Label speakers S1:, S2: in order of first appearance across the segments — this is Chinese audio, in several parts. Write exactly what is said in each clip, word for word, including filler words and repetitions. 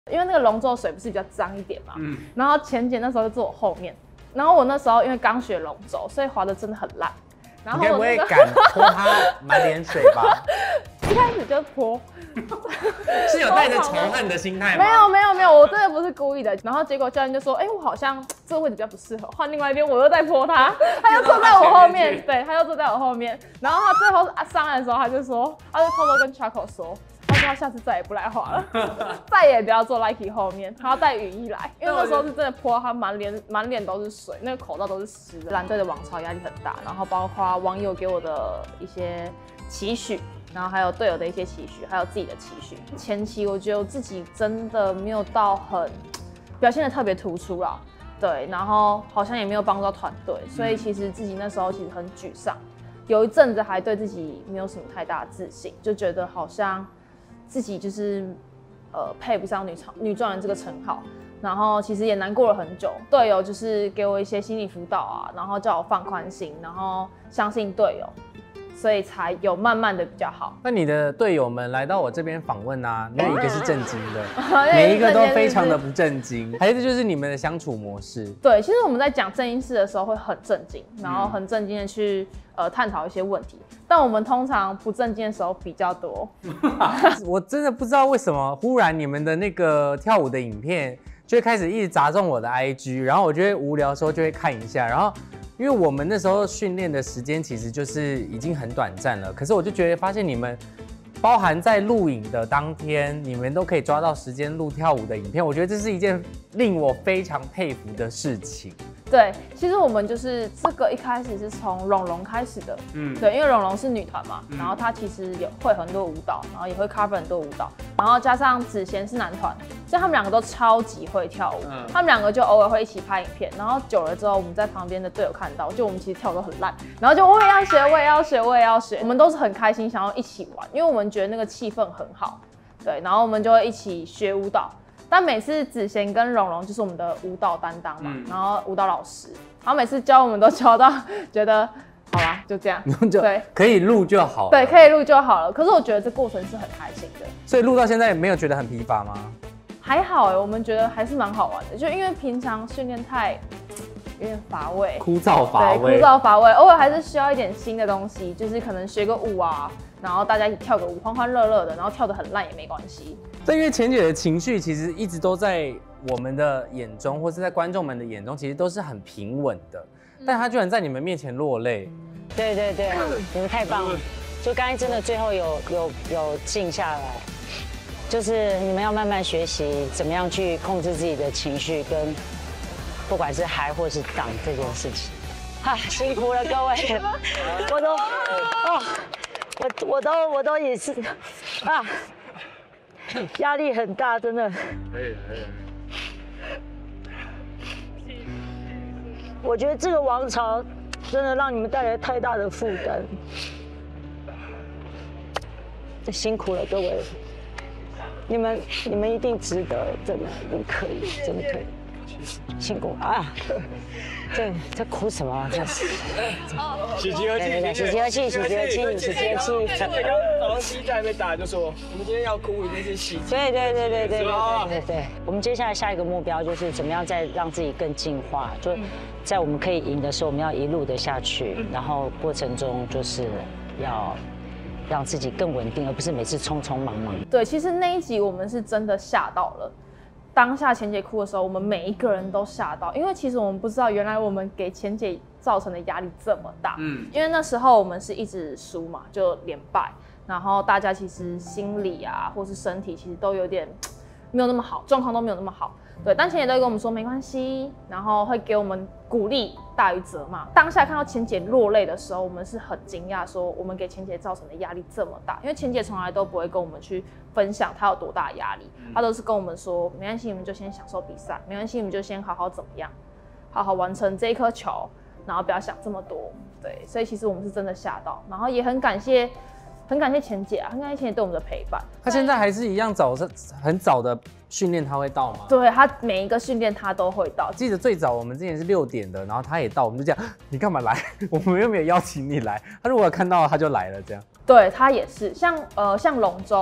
S1: 因为那个龙舟水不是比较脏一点嘛，嗯，然后钱姐那时候就坐我后面，然后我那时候因为刚学龙舟，所以滑的真的很烂。然后
S2: 你该不会敢泼他满脸水吧？
S1: 一开始就泼，
S2: 是有带着仇恨的心态吗？
S1: 没有没有没有，我真的不是故意的。然后结果教练就说：“哎、欸，我好像这个位置比较不适合，换另外一边。”我又在泼他，他就坐在我后面，对，他就坐在我后面。然后他最后上来的时候，他就说，他就偷偷跟 Chaco 说。他说他下次再也不来滑了，再也不要坐 Likey 后面，他要带雨衣来，因为那时候是真的泼他满脸满脸都是水，那个口罩都是湿的。蓝队的王朝压力很大，然后包括网友给我的一些期许，然后还有队友的一些期许，还有自己的期许。前期我觉得我自己真的没有到很表现的特别突出啦，对，然后好像也没有帮助到团队，所以其实自己那时候其实很沮丧，有一阵子还对自己没有什么太大的自信，就觉得好像。自己就是，呃，配不上女超女状元这个称号，然后其实也难过了很久。队友就是给我一些心理辅导啊，然后叫我放宽心，然后相信队友，所以才有慢慢的比较好。
S2: 那你的队友们来到我这边访问啊，没有一个是正经的，每一个都非常的不正经，还是就是你们的相处模式？
S1: 对，其实我们在讲正经事的时候会很正经，然后很正经的去呃探讨一些问题。但我们通常不正经的时候比较多。
S2: 我真的不知道为什么，忽然你们的那个跳舞的影片就会开始一直砸中我的 I G， 然后我就会无聊的时候就会看一下，然后因为我们那时候训练的时间其实就是已经很短暂了，可是我就觉得发现你们包含在录影的当天，你们都可以抓到时间录跳舞的影片，我觉得这是一件令我非常佩服的事情。
S1: 对，其实我们就是这个一开始是从蓉蓉开始的，嗯，对，因为蓉蓉是女团嘛，嗯、然后她其实也会很多舞蹈，然后也会 cover 很多舞蹈，然后加上子贤是男团，所以他们两个都超级会跳舞，嗯、他们两个就偶尔会一起拍影片，然后久了之后，我们在旁边的队友看到，就我们其实跳都很烂，然后就我也要学，我也要学，我也要学，我们都是很开心，想要一起玩，因为我们觉得那个气氛很好，对，然后我们就会一起学舞蹈。但每次子贤跟蓉蓉就是我们的舞蹈担当嘛，嗯、然后舞蹈老师，然后每次教我们都教到觉得好啦，就这样，
S2: 就对，可以录就好了，
S1: 对，可以录就好了。可是我觉得这过程是很开心的，
S2: 所以录到现在也没有觉得很疲乏吗？
S1: 还好哎，我们觉得还是蛮好玩的，就因为平常训练太有点乏味，
S2: 枯燥乏味，
S1: 对，枯燥乏味，偶尔还是需要一点新的东西，就是可能学个舞啊。然后大家一起跳个舞，欢欢乐乐的，然后跳得很烂也没关系。
S2: 但因为钱姐的情绪其实一直都在我们的眼中，或是在观众们的眼中，其实都是很平稳的。嗯、但她居然在你们面前落泪。
S3: 对对对，你们太棒了！就刚才真的最后有有有静下来，就是你们要慢慢学习怎么样去控制自己的情绪，跟不管是嗨或是荡这件事情。啊，辛苦了各位，我都哦。我我都我都也是啊，压力很大，真的。可以可以。我觉得这个王朝真的让你们带来太大的负担，辛苦了各位，你们你们一定值得，真的，你可以，真的可以。辛苦啊！这这哭什么？这是
S4: 喜极而泣，
S3: 喜极而泣，喜极而泣，喜极而泣。
S4: 刚刚早上第一站被打就说，我们今天要哭一定是喜。
S3: 对对对对对对对对。我们接下来下一个目标就是怎么样再让自己更进化，就在我们可以赢的时候，我们要一路的下去，然后过程中就是要让自己更稳定，而不是每次匆匆忙忙。
S1: 对，其实那一集我们是真的吓到了。当下钱姐哭的时候，我们每一个人都吓到，因为其实我们不知道，原来我们给钱姐造成的压力这么大。嗯，因为那时候我们是一直输嘛，就连败，然后大家其实心理啊，或是身体其实都有点没有那么好，状况都没有那么好。对，但钱姐都会跟我们说没关系，然后会给我们鼓励大于责骂。当下看到钱姐落泪的时候，我们是很惊讶，说我们给钱姐造成的压力这么大，因为钱姐从来都不会跟我们去分享她有多大的压力，她都是跟我们说没关系，你们就先享受比赛，没关系，你们就先好好怎么样，好好完成这一颗球，然后不要想这么多。对，所以其实我们是真的吓到，然后也很感谢。很感谢钱姐啊，很感谢钱姐对我们的陪伴。
S2: 她现在还是一样早很早的训练，她会到吗？
S1: 对，她每一个训练她都会到。
S2: 记得最早我们之前是六点的，然后她也到，我们就这样，你干嘛来？我们又没有邀请你来。她如果看到她就来了，这样。
S1: 对，她也是，像呃像龙舟，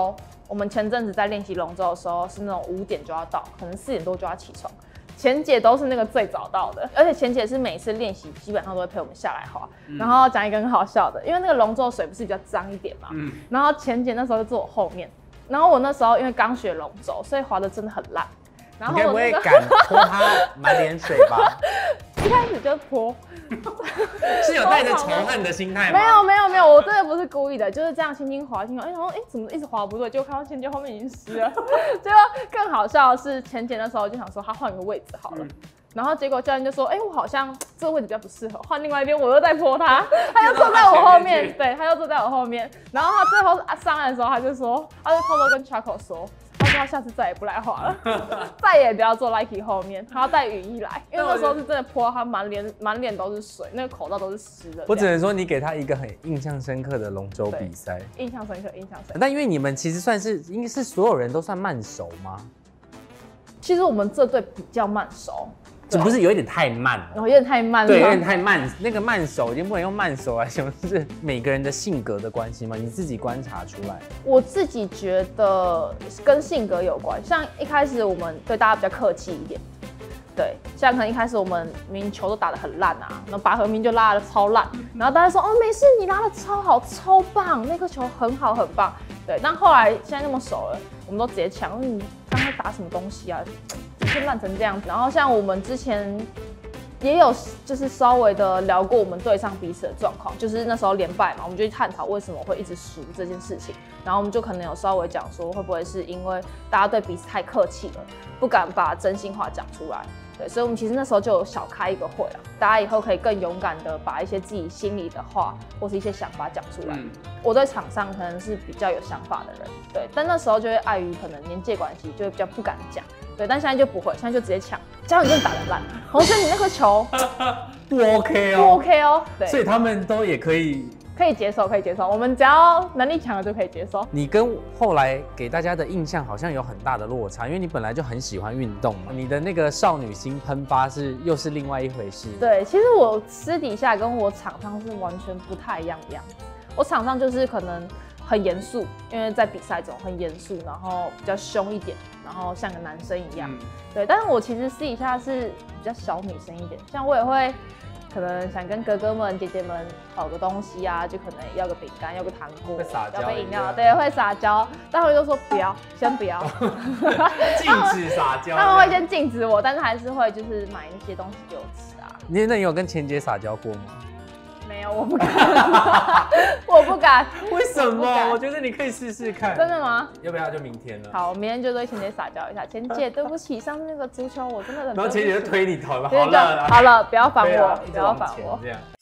S1: 我们前阵子在练习龙舟的时候，是那种五点就要到，可能四点多就要起床。钱姐都是那个最早到的，而且钱姐是每次练习基本上都会陪我们下来滑。嗯、然后讲一个很好笑的，因为那个龙舟水不是比较脏一点嘛，嗯、然后钱姐那时候就坐我后面，然后我那时候因为刚学龙舟，所以滑的真的很烂。然后我、那个、
S2: 你该不会敢泼他满脸水吧？
S1: 一开始就泼，
S2: 是有带着仇恨的心态吗？
S1: 没有没有没有，我真的不是故意的，就是这样轻轻滑，轻轻滑，哎，然后哎怎么一直滑不对，结果看到钱姐后面已经湿了。结果更好笑的是，钱姐那时候就想说她换个位置好了。嗯，然后结果教练就说：“哎、欸，我好像这个位置比较不适合，换另外一边。”我又在泼他，他又坐在我后面，对，他又坐在我后面。然后他最后上来的时候，他就说，他就偷偷跟 Chaco 说，他说他下次再也不来滑了，再也不要坐 Likey 后面，他要带雨衣来，因为那时候是真的泼他满脸满脸都是水，那个口罩都是湿的。
S2: 我只能说，你给他一个很印象深刻的龙舟比赛，
S1: 印象深刻，印象深刻。
S2: 但因为你们其实算是，应该是所有人都算慢熟吗？
S1: 其实我们这队比较慢熟。
S2: 这不是有一点太慢了，
S1: 哦，有点太慢了，
S2: 对，有点太慢。那个慢熟已经不能用慢熟来形容，是每个人的性格的关系吗？你自己观察出来？我
S1: 自己觉得跟性格有关。像一开始我们对大家比较客气一点，对，像可能一开始我们明明球都打得很烂啊，然后拔河明就拉得超烂，然后大家说哦没事，你拉得超好，超棒，那颗球很好很棒。对，但后来现在那么熟了，我们都直接抢，你刚才打什么东西啊？就烂成这样子，然后像我们之前也有就是稍微的聊过我们队上彼此的状况，就是那时候连败嘛，我们就去探讨为什么会一直输这件事情，然后我们就可能有稍微讲说会不会是因为大家对彼此太客气了，不敢把真心话讲出来，对，所以我们其实那时候就有小开一个会了，大家以后可以更勇敢的把一些自己心里的话或是一些想法讲出来。嗯、我在场上可能是比较有想法的人，对，但那时候就会碍于可能年纪关系，就会比较不敢讲。对，但现在就不会，现在就直接抢。教练真的打得烂，洪生你那颗球
S2: 不 OK 哦，
S1: 不 OK 哦。对，
S2: 所以他们都也可以
S1: 可以接受，可以接受。我们只要能力强的就可以接受。
S2: 你跟后来给大家的印象好像有很大的落差，因为你本来就很喜欢运动嘛，你的那个少女心喷发是又是另外一回事。
S1: 对，其实我私底下跟我场上是完全不太一样的样子。我场上就是可能很严肃，因为在比赛中很严肃，然后比较凶一点，然后像个男生一样。嗯、对，但是我其实私底下是比较小女生一点，像我也会可能想跟哥哥们、姐姐们讨个东西啊，就可能要个饼干，要个糖果，要杯饮料，对，会撒娇。但他们就说不要，先不要，
S2: 禁止撒娇。
S1: 他们会先禁止我，但是还是会就是买一些东西给我吃啊。
S2: 你那你有跟钱姐撒娇过吗？
S1: 没有，我不敢，我不敢。
S2: 为什么？我, 我觉得你可以试试看。
S1: 真的吗？
S2: 要不要就明天了？
S1: 好，我明天就对钱姐撒娇一下。钱姐，对不起，上次那个足球我真的很。
S2: 然后钱姐就推你头了，好了，
S1: 好了，不要烦我，
S2: 啊、
S1: 不要烦我。
S2: 这样。